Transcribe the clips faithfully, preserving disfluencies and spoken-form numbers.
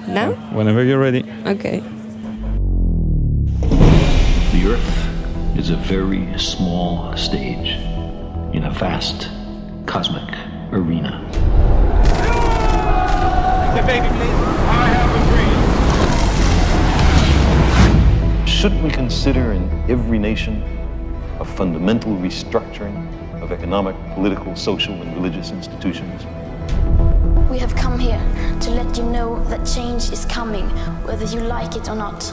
Now? Whenever you're ready. Okay. The Earth is a very small stage in a vast cosmic arena. The baby, please. I have a dream. Shouldn't we consider in every nation a fundamental restructuring of economic, political, social, and religious institutions? We have come here to let you know that change is coming, whether you like it or not.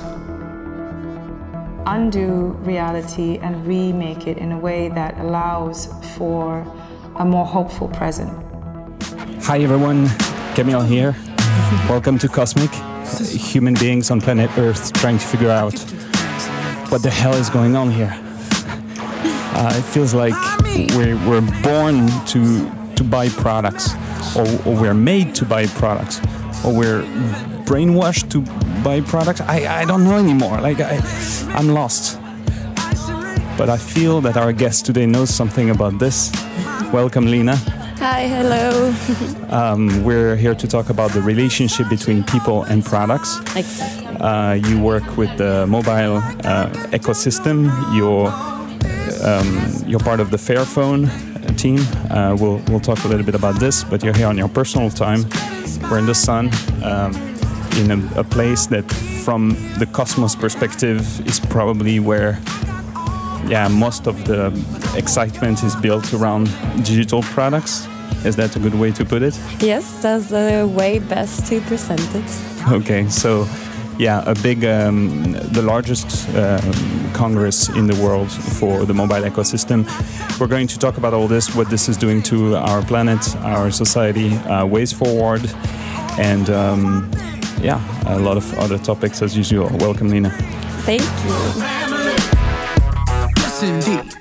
Undo reality and remake it in a way that allows for a more hopeful present. Hi everyone, Camille here. Welcome to Cosmic. Human beings on planet Earth trying to figure out what the hell is going on here. Uh, it feels like we're, we're born to, to buy products, or, or we're made to buy products, or we're brainwashed to buy products. I, I don't know anymore. Like I, I'm lost. But I feel that our guest today knows something about this. Welcome, Lina. Hi, hello. um, we're here to talk about the relationship between people and products. Exactly. Uh, you work with the mobile uh, ecosystem. You're um, you're part of the Fairphone team. Uh, we'll we'll talk a little bit about this. But you're here on your personal time. We're in the sun, um, in a, a place that, from the cosmos perspective, is probably where, yeah, most of the excitement is built around digital products. Is that a good way to put it? Yes, that's the way best to present it. Okay, so yeah, a big, um, the largest uh, congress in the world for the mobile ecosystem. We're going to talk about all this, what this is doing to our planet, our society, uh, ways forward, and um, yeah, a lot of other topics as usual. Welcome, Lina. Thank you. Yes, indeed.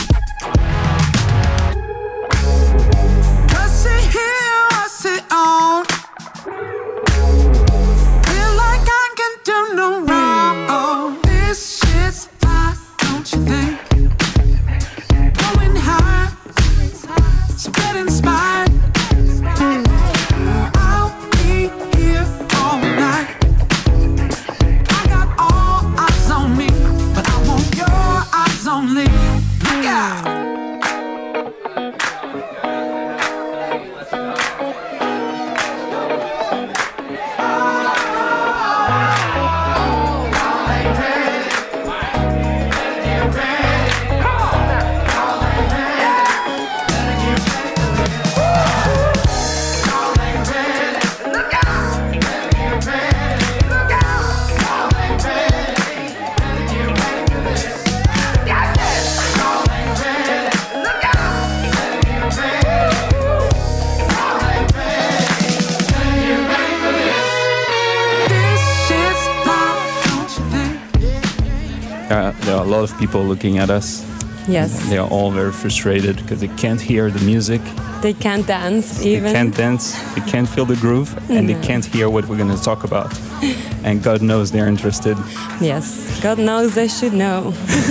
Uh, there are a lot of people looking at us. Yes. They are all very frustrated because they can't hear the music. They can't dance even. They can't dance, they can't feel the groove, and no. they can't hear what we're going to talk about. And God knows they're interested. Yes, God knows they should know.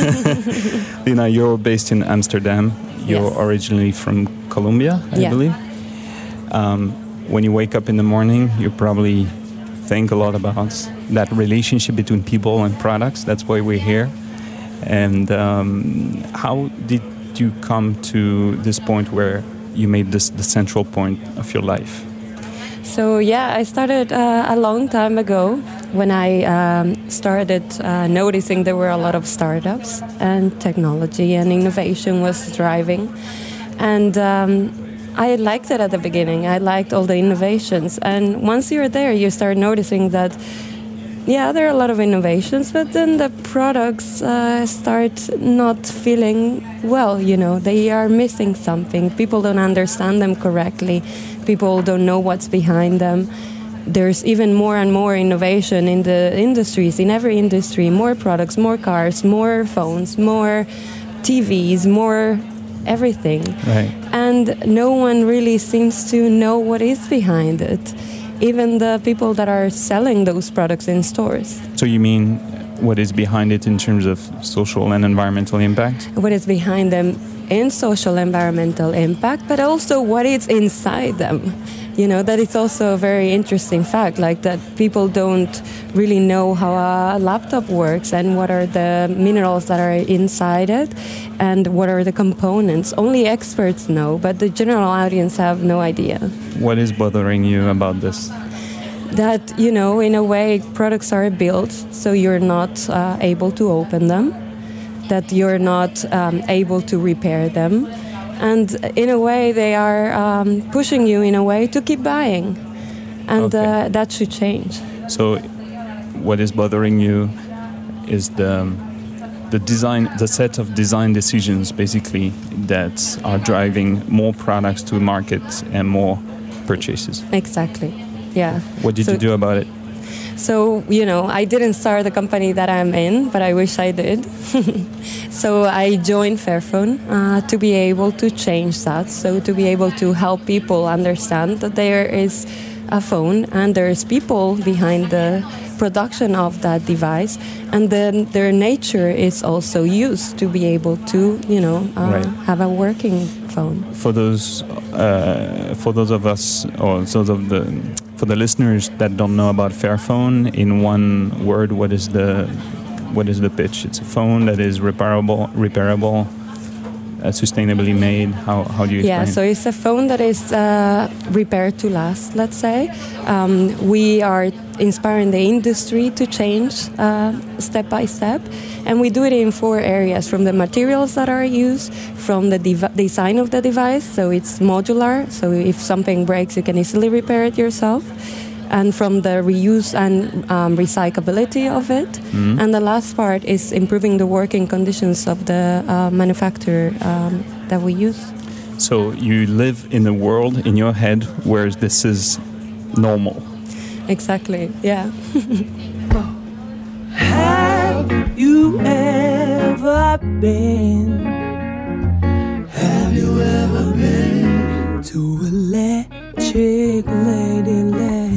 Lina, you're based in Amsterdam. You're yes. originally from Colombia, I yeah. believe. Um, when you wake up in the morning, you probably think a lot about that relationship between people and products. That's why we're here. And um, how did you come to this point where you made this the central point of your life? So yeah, I started uh, a long time ago when I um, started uh, noticing there were a lot of startups and technology and innovation was thriving. And um, I liked it at the beginning. I liked all the innovations. And once you're there, you start noticing that, yeah, there are a lot of innovations, but then the products uh, start not feeling well, you know. They are missing something. People don't understand them correctly. People don't know what's behind them. There's even more and more innovation in the industries, in every industry. More products, more cars, more phones, more T Vs, more everything. Right. And no one really seems to know what is behind it. Even the people that are selling those products in stores. So you mean what is behind it in terms of social and environmental impact? What is behind them in social environmental impact, but also what is inside them. You know, that is also a very interesting fact, like that people don't really know how a laptop works and what are the minerals that are inside it and what are the components. Only experts know, but the general audience have no idea. What is bothering you about this? That, you know, in a way, products are built so you're not uh, able to open them, that you're not um, able to repair them. And in a way, they are um, pushing you in a way to keep buying. And Okay. uh, that should change. So what is bothering you is the the design, the set of design decisions, basically, that are driving more products to market and more purchases. Exactly, yeah. What did So- you do about it? So, you know, I didn't start the company that I'm in, but I wish I did. So I joined Fairphone uh, to be able to change that. So to be able to help people understand that there is a phone and there's people behind the production of that device, and then their nature is also used to be able to, you know, uh, Right. have a working phone. For those, uh, for those of us, or those of the, for the listeners that don't know about Fairphone, in one word, what is the, what is the pitch? It's a phone that is repairable, repairable, uh, sustainably made. How how do you explain? Yeah, so it's a phone that is uh, repaired to last, let's say. Um, we are inspiring the industry to change uh, step by step. And we do it in four areas, from the materials that are used, from the dev- design of the device, so it's modular, so if something breaks, you can easily repair it yourself. And from the reuse and um, recyclability of it. Mm-hmm. And the last part is improving the working conditions of the uh, manufacturer um, that we use. So you live in a world in your head where this is normal. Exactly, yeah. Have you ever been? Have you ever been to Electric Ladyland?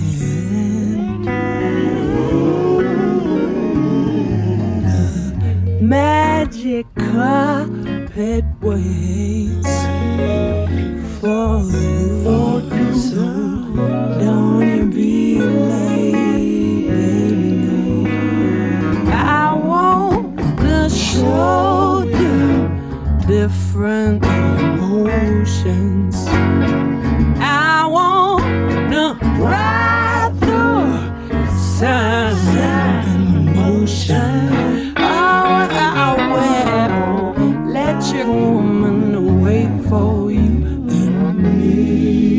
The magic carpet waits for you. So don't you be late, baby, no. I wanna show you different emotions. I wanna ride through sun and emotion. Oh, I will let your woman wait for you and me.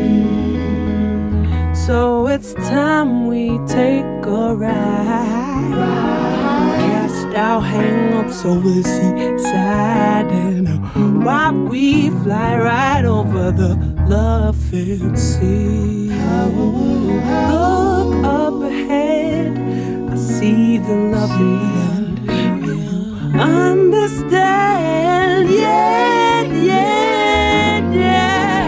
So it's time we take a ride. Cast our hang-ups over the seaside, and while we fly right over the loving sea. Look up ahead, I see the lovely land. You understand, yeah, yeah, yeah.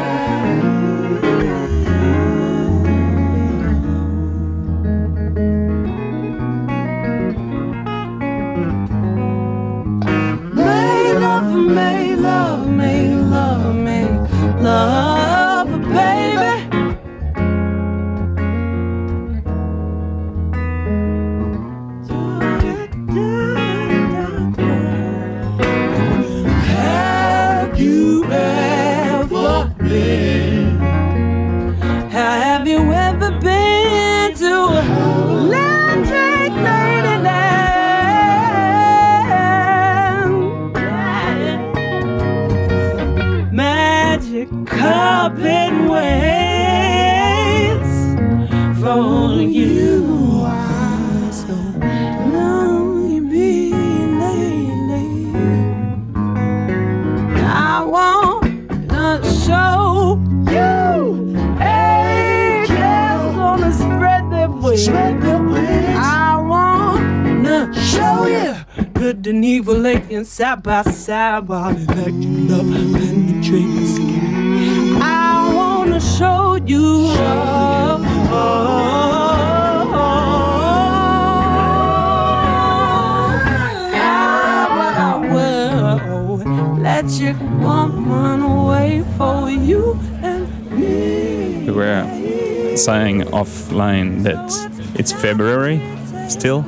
May love, may love, may love, may love, baby. Have you ever been? Have you ever been to Electric Ladyland? Magic carpet waits for you. So long you be lately. I wanna show you angels gonna spread their wings. I wanna show you good and evil laying side by side while electric love penetrates the sky. I wanna show you. Oh, oh, oh, I will let your woman wait for you and me. We were saying offline that it's February still.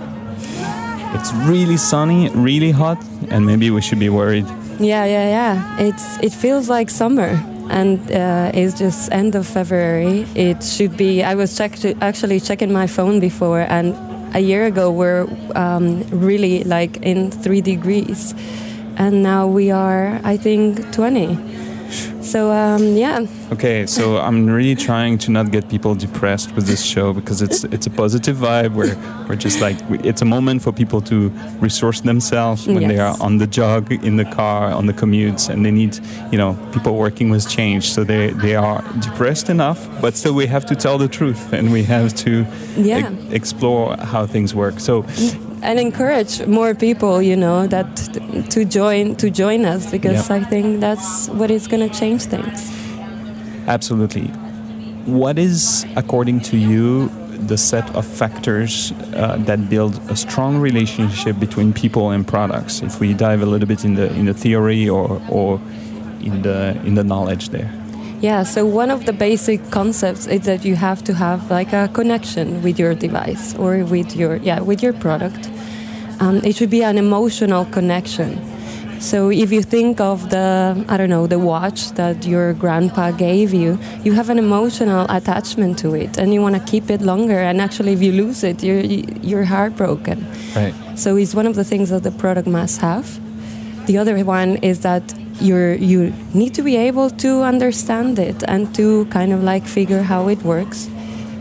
It's really sunny, really hot, and maybe we should be worried. Yeah, yeah, yeah. It's it feels like summer, and uh, it's just end of February. It should be. I was check actually checking my phone before, and a year ago we're um, really like in three degrees, and now we are, I think, twenty. So um, yeah. Okay, so I'm really trying to not get people depressed with this show because it's it's a positive vibe. We're we're just like it's a moment for people to resource themselves when yes. they are on the jog, in the car, on the commutes, and they need, you know, people working with change. So they they are depressed enough, but still we have to tell the truth and we have to yeah. e- explore how things work. So. And encourage more people, you know, that to join to join us because yep. I think that's what is going to change things. Absolutely. What is, according to you, the set of factors uh, that build a strong relationship between people and products? If we dive a little bit in the in the theory or or in the in the knowledge there. Yeah, so one of the basic concepts is that you have to have like a connection with your device or with your yeah with your product. Um, it should be an emotional connection. So if you think of the I don't know the watch that your grandpa gave you, you have an emotional attachment to it, and you want to keep it longer. And actually, if you lose it, you're you're heartbroken. Right. So it's one of the things that the product must have. The other one is that You're, you need to be able to understand it and to kind of like figure how it works.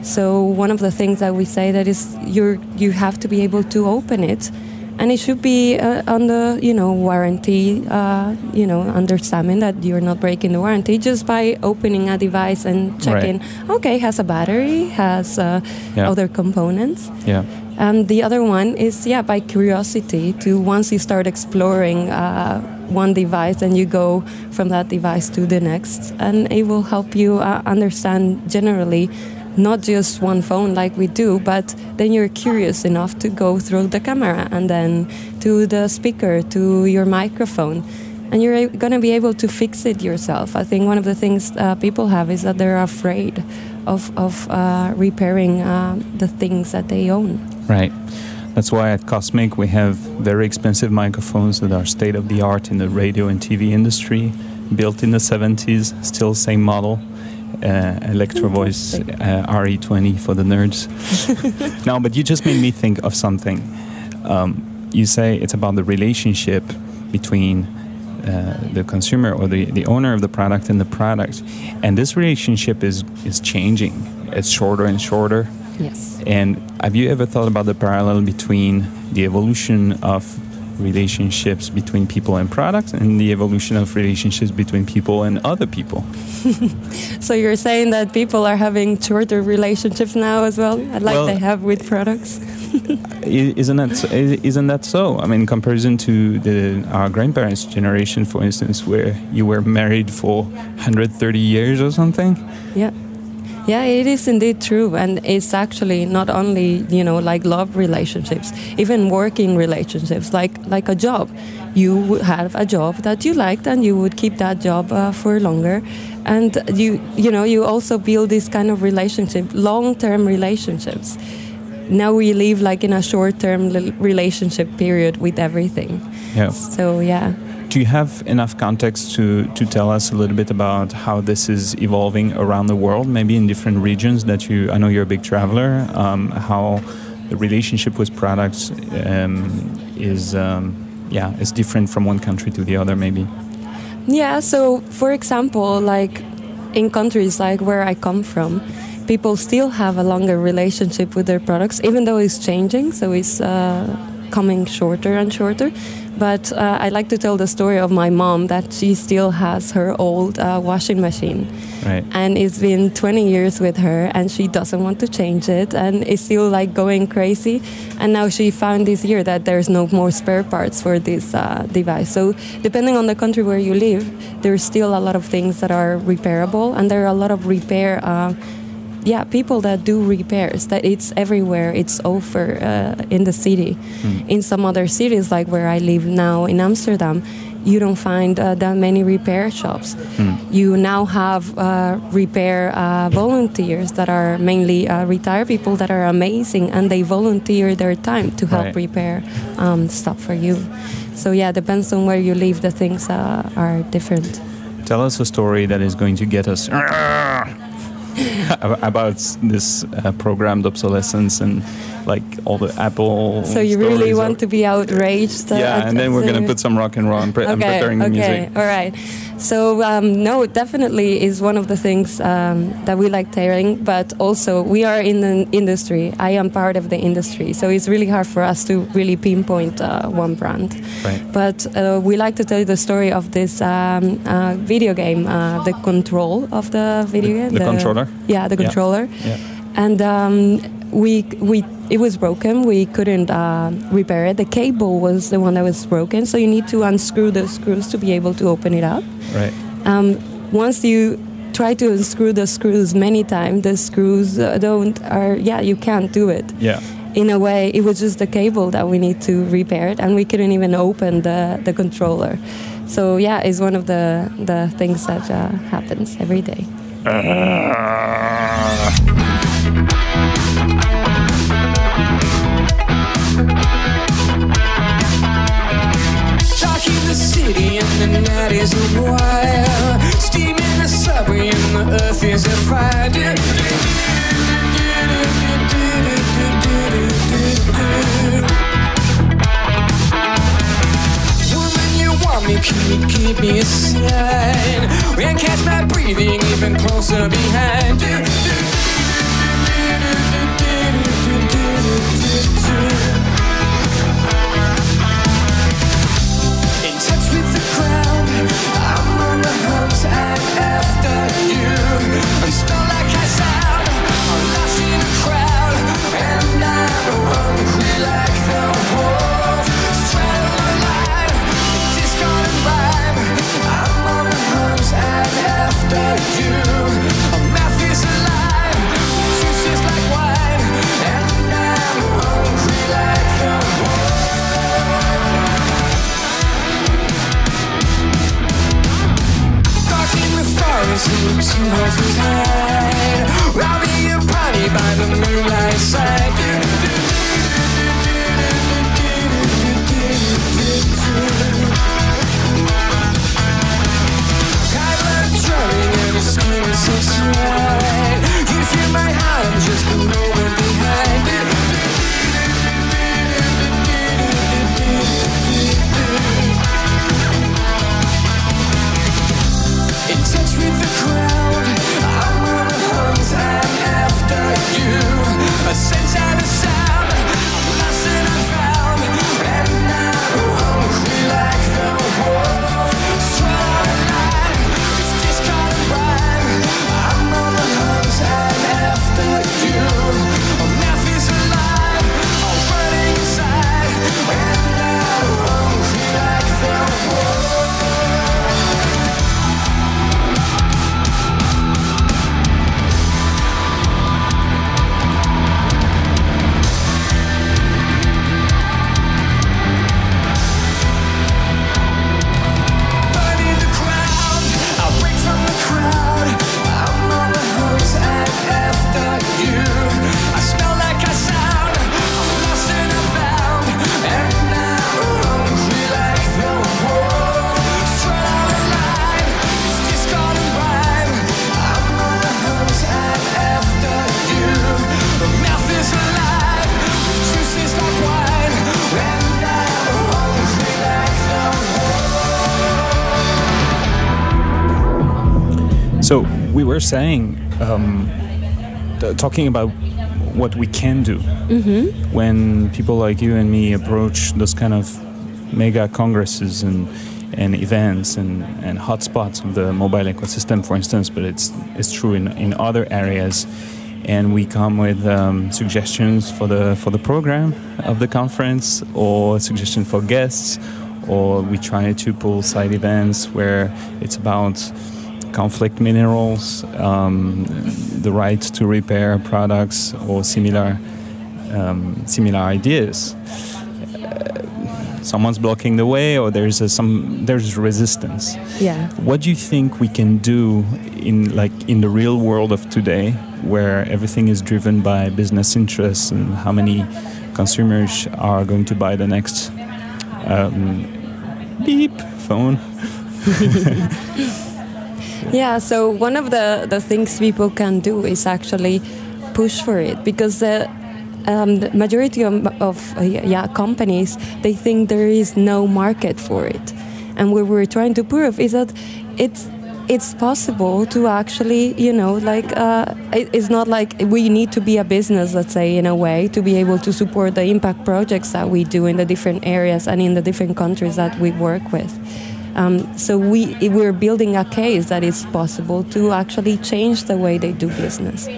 So one of the things that we say that is you're, you have to be able to open it, and it should be uh, on the you know warranty, uh, you know understanding that you're not breaking the warranty just by opening a device and checking. Right. Okay, has a battery, has uh, yeah. other components. Yeah. And the other one is yeah by curiosity to once you start exploring. Uh, one device and you go from that device to the next, and it will help you uh, understand generally not just one phone like we do, but then you're curious enough to go through the camera and then to the speaker, to your microphone, and you're going to be able to fix it yourself. I think one of the things uh, people have is that they're afraid of, of uh, repairing uh, the things that they own. Right. That's why at Cosmic we have very expensive microphones that are state-of-the-art in the radio and T V industry, built in the seventies, still same model, uh, Electro Voice uh, R E twenty for the nerds. No, but you just made me think of something. Um, you say it's about the relationship between uh, the consumer or the, the owner of the product and the product. And this relationship is, is changing. It's shorter and shorter. Yes. And have you ever thought about the parallel between the evolution of relationships between people and products and the evolution of relationships between people and other people? So you're saying that people are having shorter relationships now as well, like well, they have with products? isn't that so, isn't that so? I mean, in comparison to the our grandparents' generation, for instance, where you were married for one hundred thirty years or something. Yeah. Yeah, it is indeed true, and it's actually not only you know like love relationships, even working relationships, like like a job. You would have a job that you liked, and you would keep that job uh, for longer, and you you know you also build this kind of relationship, long-term relationships. Now we live like in a short-term relationship period with everything. Yeah. So yeah. Do you have enough context to, to tell us a little bit about how this is evolving around the world, maybe in different regions that you, I know you're a big traveler, um, how the relationship with products um, is, um, yeah, is different from one country to the other, maybe? Yeah, so for example, like in countries like where I come from, people still have a longer relationship with their products, even though it's changing, so it's uh, coming shorter and shorter. But uh, I like to tell the story of my mom that she still has her old uh, washing machine. Right. And it's been twenty years with her, and she doesn't want to change it, and it's still like going crazy. And now she found this year that there's no more spare parts for this uh, device. So depending on the country where you live, there's still a lot of things that are repairable, and there are a lot of repair uh, yeah, people that do repairs, that it's everywhere, it's over uh, in the city. Mm. In some other cities, like where I live now in Amsterdam, you don't find uh, that many repair shops. Mm. You now have uh, repair uh, volunteers that are mainly uh, retired people that are amazing, and they volunteer their time to help Right. repair um, stuff for you. So yeah, depends on where you leave, the things uh, are different. Tell us a story that is going to get us about this uh, programmed obsolescence and like all the Apple. So you really stories want of- to be outraged? Uh, Yeah, at- and then we're at gonna the- put some rock and roll. I'm, pre- I'm Okay, preparing the okay, music. all right. So um, no, definitely is one of the things um, that we like telling, but also we are in the industry. I am part of the industry, so it's really hard for us to really pinpoint uh, one brand. Right. But uh, we like to tell the story of this um, uh, video game, uh, the control of the video The- game. the controller? Yeah, the Yeah. controller. Yeah. And um, we we it was broken. We couldn't uh, repair it. The cable was the one that was broken, so you need to unscrew the screws to be able to open it up. Right. Um, once you try to unscrew the screws many times, the screws uh, don't are yeah you can't do it. Yeah. In a way, it was just the cable that we need to repair it, and we couldn't even open the the controller. So yeah, it's one of the the things that uh, happens every day. Dark in the city and the night is a wire. Steam in the subway and the earth is afire. Woman, you want me, keep me, keep me aside. And catch my breathing even closer behind. In touch with the crowd, I'm on the hunt and after you. And smell like I sound, I'm lost in a crowd, and I'm hungry like the wolf. Straddle the line, discarded vibe. I'm on the hunt and after you. A mouth is alive, juices like wine, and I'm hungry like the wolf. Dark in the forest, and two horses hide. I'll be a party by the moonlight side. I love drumming and the screaming so slight. You feel my heart, I'm just a moment behind it. In touch with the crowd, I'm on a hunt and after you. A sense and a sound, I'm lost and I'm found, and I'm hungry like the wolf. Strong line, it's discarded rhyme. I'm on the hunt and after you. A mouth is alive, I'm running inside, and I'm hungry like the wolf. Burn in the crowd, I'll break from the crowd. I'm on the hunt and after you. I smell like I sound, I'm lost and I'm found, and I'm hungry like the wolf. Strong line, it's discarded rhyme. I'm on the hunt and after you. The mouth is alive, the juice is like wine, and I'm hungry like the So we were saying, um, t- talking about what we can do when people like you and me approach those kind of mega congresses and, and events and, and hotspots of the mobile ecosystem, for instance, but it's it's true in, in other areas. And we come with um, suggestions for the for the program of the conference, or suggestions for guests, or we try to pull side events where it's about conflict minerals, um, the right to repair products, or similar um, similar ideas. Uh, someone's blocking the way, or there's a, some there's resistance. Yeah. What do you think we can do in like in the real world of today, where everything is driven by business interests and how many consumers are going to buy the next um, beep phone? Yeah, so one of the, the things people can do is actually push for it, because the, um, the majority of, of uh, yeah, companies, they think there is no market for it. And what we're trying to prove is that it's it's possible to actually, you know, like, uh, it, it's not like we need to be a business, let's say, in a way, to be able to support the impact projects that we do in the different areas and in the different countries that we work with. Um, so we, we're building a case that it's possible to actually change the way they do business.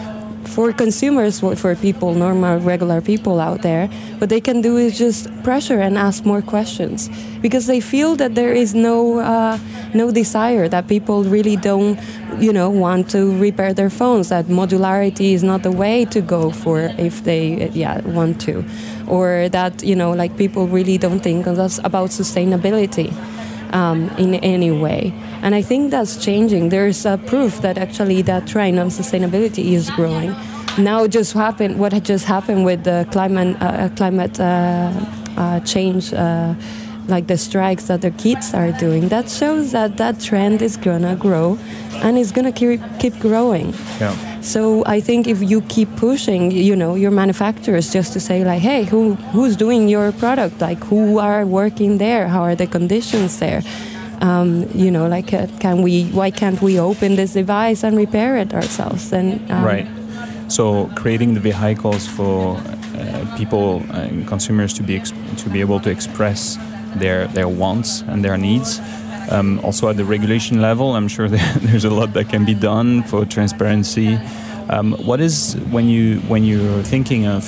For consumers, for people, normal, regular people out there, what they can do is just pressure and ask more questions, because they feel that there is no uh, no desire, that people really don't, you know, want to repair their phones, that modularity is not the way to go for if they, yeah, want to, or that, you know, like people really don't think about sustainability. Um, in any way. And I think that's changing. There's uh, proof that actually that trend on sustainability is growing. Now just happened, what had just happened with the climate, uh, climate uh, uh, change, uh, like the strikes that the kids are doing, that shows that that trend is gonna grow and it's gonna keep, keep growing. Yeah. So I think if you keep pushing, you know, your manufacturers just to say like, hey, who who's doing your product? Like, who are working there? How are the conditions there? Um, you know, like, uh, can we? Why can't we open this device and repair it ourselves? And um, right. So creating the vehicles for uh, people and consumers to be exp- to be able to express their their wants and their needs. Um, also at the regulation level, I'm sure there's a lot that can be done for transparency. Um, what is, when you when you're thinking of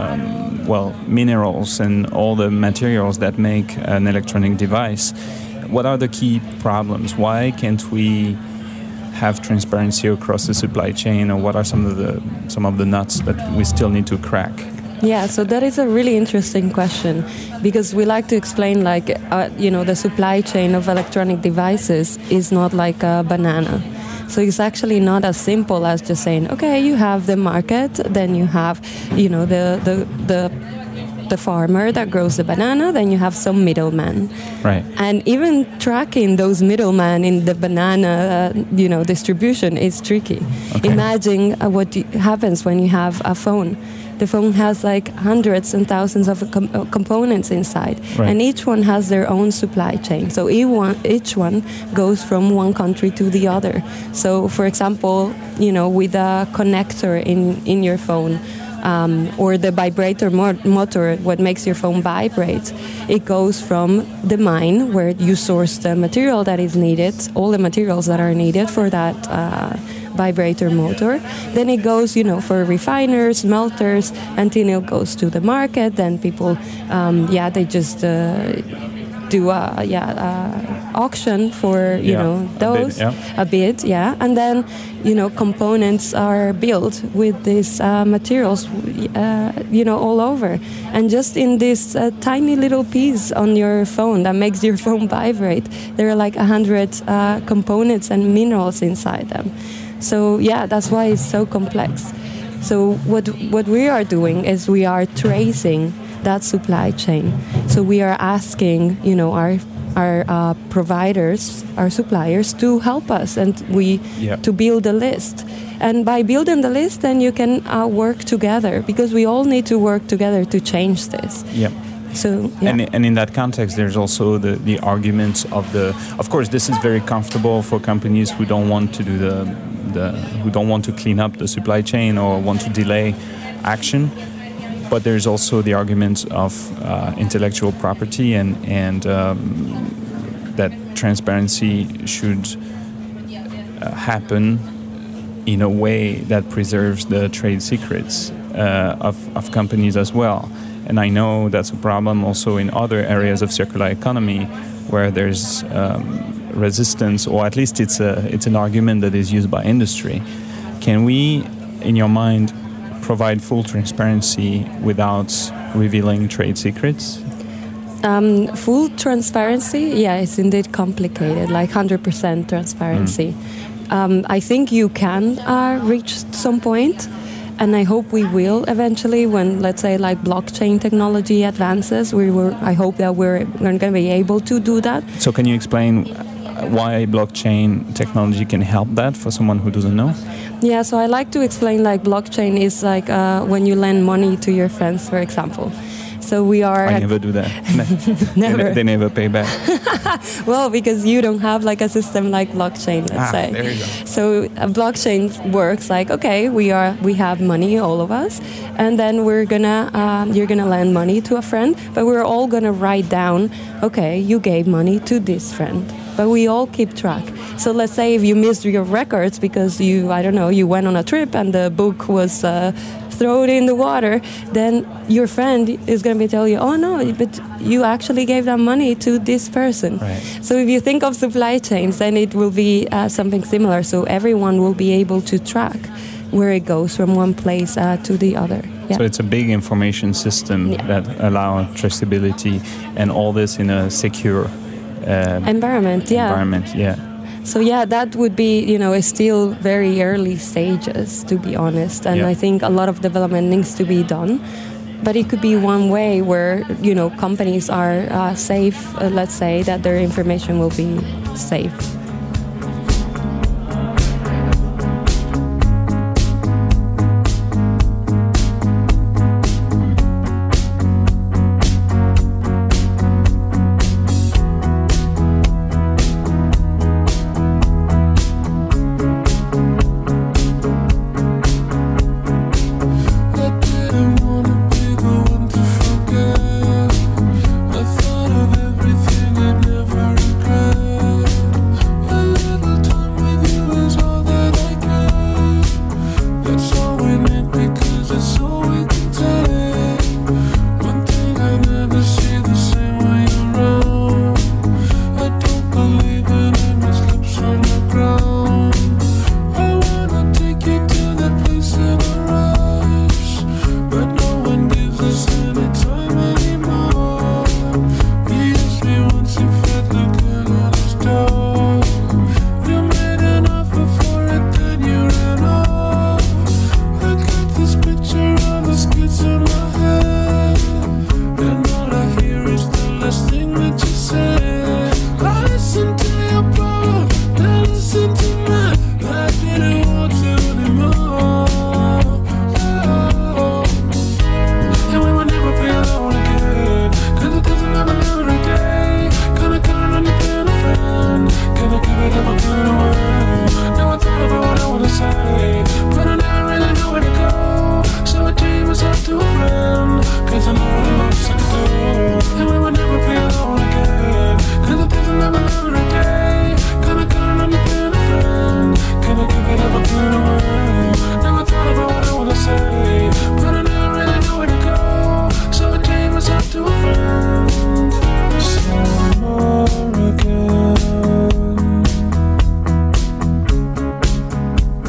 um, well, minerals and all the materials that make an electronic device, what are the key problems? Why can't we have transparency across the supply chain, or what are some of the some of the nuts that we still need to crack? Yeah, so that is a really interesting question, because we like to explain, like, uh, you know, the supply chain of electronic devices is not like a banana. So it's actually not as simple as just saying, okay, you have the market, then you have, you know, the the the, the farmer that grows the banana, then you have some middlemen. Right. And even tracking those middlemen in the banana, uh, you know, distribution is tricky. Okay. Imagine uh, what y- happens when you have a phone. The phone has like hundreds and thousands of com- uh, components inside, right. And each one has their own supply chain. So each one, each one goes from one country to the other. So, for example, you know, with a connector in, in your phone, um, or the vibrator mo- motor, what makes your phone vibrate, it goes from the mine where you source the material that is needed, all the materials that are needed for that uh, vibrator motor. Then it goes, you know, for refiners, smelters, until it goes to the market. Then people, um, yeah, they just uh, do a yeah uh, auction for you yeah, know those a bid, yeah. a bid, yeah, and then you know components are built with these uh, materials, uh, you know, all over, and just in this uh, tiny little piece on your phone that makes your phone vibrate, there are like a hundred uh, components and minerals inside them. So yeah, that's why it's so complex. So what what we are doing is we are tracing that supply chain. So we are asking, you know, our our uh, providers, our suppliers, to help us, and we yeah. to build a list. And by building the list, then you can uh, work together, because we all need to work together to change this. Yeah. So, yeah. and, and in that context, there's also the, the arguments of the. Of course, this is very comfortable for companies who don't want to do the, the who don't want to clean up the supply chain or want to delay action. But there's also the argument of uh, intellectual property and and um, that transparency should uh, happen in a way that preserves the trade secrets uh, of of companies as well. And I know that's a problem also in other areas of circular economy, where there's um, resistance, or at least it's a it's an argument that is used by industry. Can we, in your mind, provide full transparency without revealing trade secrets? Um, full transparency, yeah, it's indeed complicated, like one hundred percent transparency. Mm. Um, I think you can uh, reach some point, and I hope we will eventually when, let's say, like blockchain technology advances. We were, I hope that we're, we're going to be able to do that. So can you explain why blockchain technology can help that for someone who doesn't know? Yeah, so I like to explain like blockchain is like uh, when you lend money to your friends, for example. So we are... I never do that. Never. They, they never pay back. Well, because you don't have like a system like blockchain, let's ah, say. There you go. So a blockchain works like, okay, we are we have money, all of us, and then we're gonna um, you're gonna lend money to a friend, but we're all gonna write down, okay, you gave money to this friend. But we all keep track. So let's say if you missed your records because you, I don't know, you went on a trip and the book was uh, thrown in the water, then your friend is going to be telling you, oh no, but you actually gave that money to this person. Right. So if you think of supply chains, then it will be uh, something similar. So everyone will be able to track where it goes from one place uh, to the other. Yeah. So it's a big information system yeah. that allows traceability and all this in a secure Um, environment, yeah. Environment, yeah. So yeah, that would be, you know, it's still very early stages, to be honest. And yeah. I think a lot of development needs to be done. But it could be one way where, you know, companies are uh, safe, uh, let's say, that their information will be safe.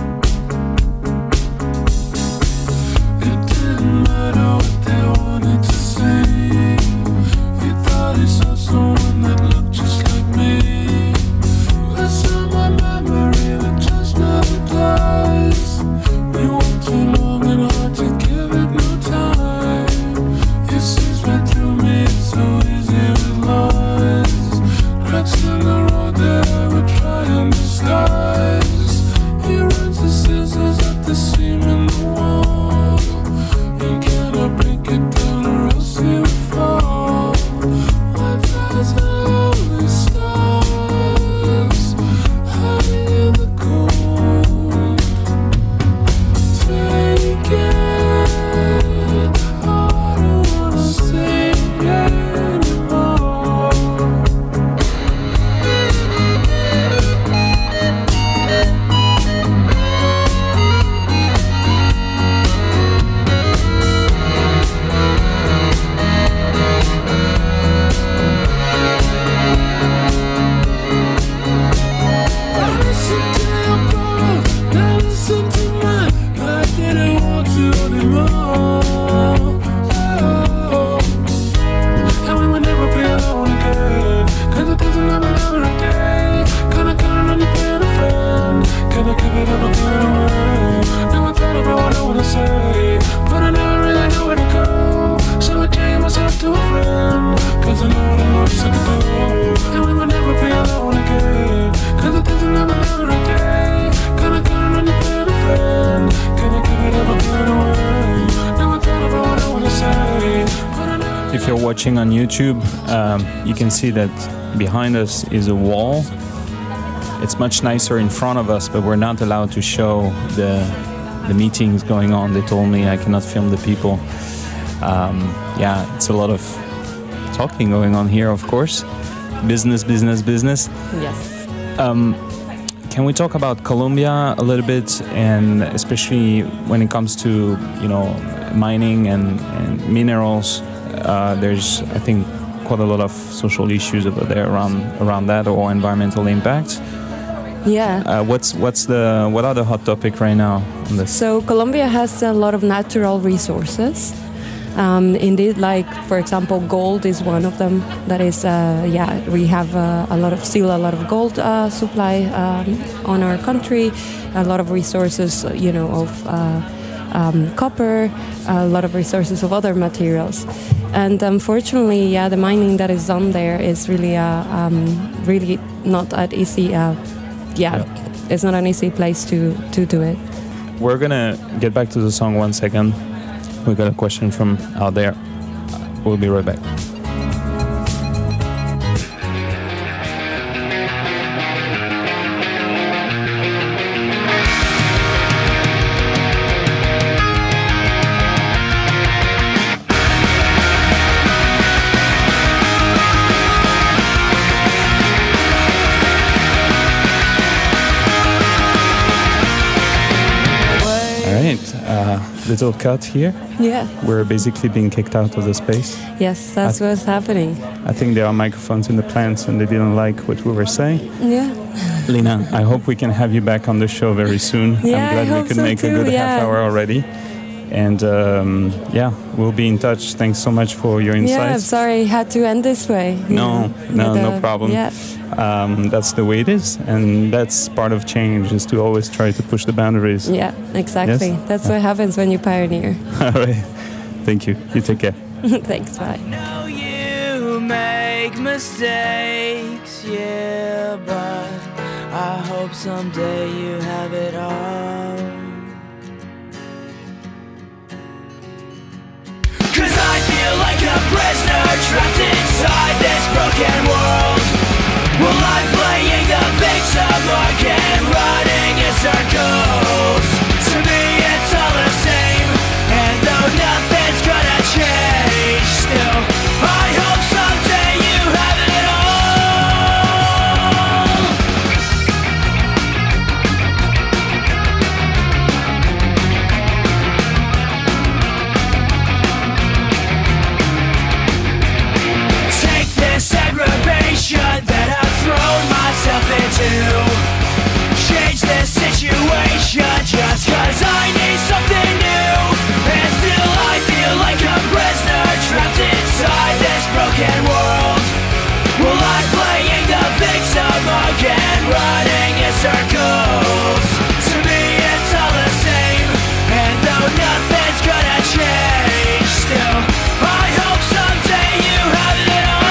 It didn't matter what they wanted to if you're watching on YouTube, um, you can see that behind us is a wall. It's much nicer in front of us, but we're not allowed to show the the meetings going on. They told me I cannot film the people. Um, yeah, it's a lot of talking going on here, of course. Business, business, business. Yes. Um, can we talk about Colombia a little bit, and especially when it comes to, you know, mining and, and minerals? Uh, there's, I think, quite a lot of social issues over there around around that, or environmental impact. Yeah. Uh, what's what's the what are the hot topic right now on this? So Colombia has a lot of natural resources. Um, indeed, like for example, gold is one of them. That is, uh, yeah, we have uh, a lot of still a lot of gold uh, supply um, on our country. A lot of resources, you know, of uh, um, copper. A lot of resources of other materials. And unfortunately, yeah, the mining that is done there is really, uh, um, really not that easy. Uh, yeah, yeah, it's not an easy place to to do it. We're gonna get back to the song one second. We got a question from out there. We'll be right back. Uh, little cut here. Yeah. We're basically being kicked out of the space. Yes, that's I, what's happening. I think there are microphones in the plants and they didn't like what we were saying. Yeah. Lina, I hope we can have you back on the show very soon. Yeah, I'm glad I we hope could so make too, a good yeah. half hour already. And um, yeah, we'll be in touch. Thanks so much for your insights. Yeah, I'm sorry I had to end this way. No, no, but, uh, no problem. Yeah. Um, that's the way it is, and that's part of change, is to always try to push the boundaries. Yeah, exactly. Yes? That's what happens when you pioneer. All right. Thank you. You take care. Thanks, bye. I know you make mistakes, yeah, but I hope someday you have it all. Cause I feel like a prisoner trapped inside this broken world. Well, I'm playing the victim again, running in circles. To me it's all the same, and though nothing's gonna change, still I hope someday you have it all. Take this aggravation that I've thrown myself into, change this situation just cause I need something new. And still I feel like a prisoner trapped inside this broken world. Well, I'm playing the victim again, running in circles. To me it's all the same, and though nothing's gonna change, still I hope someday you have it all.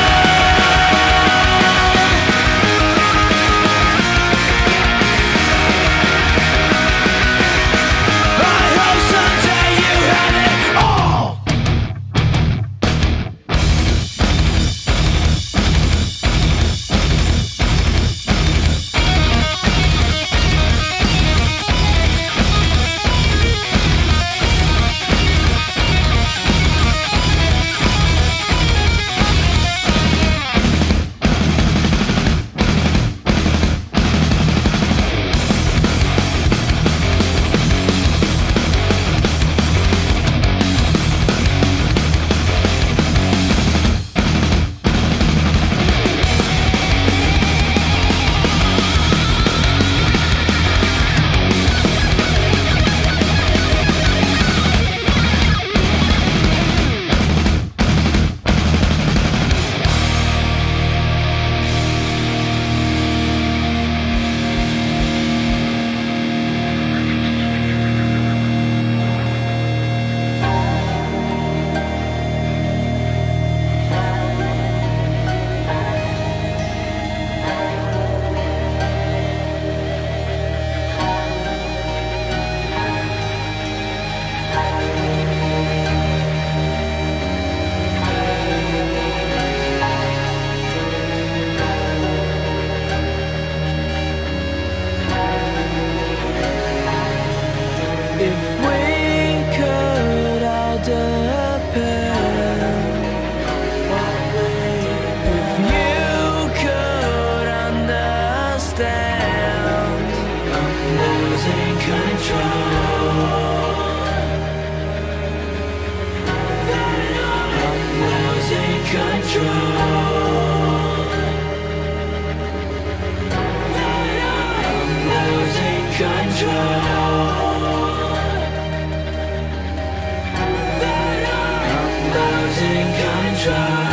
Control.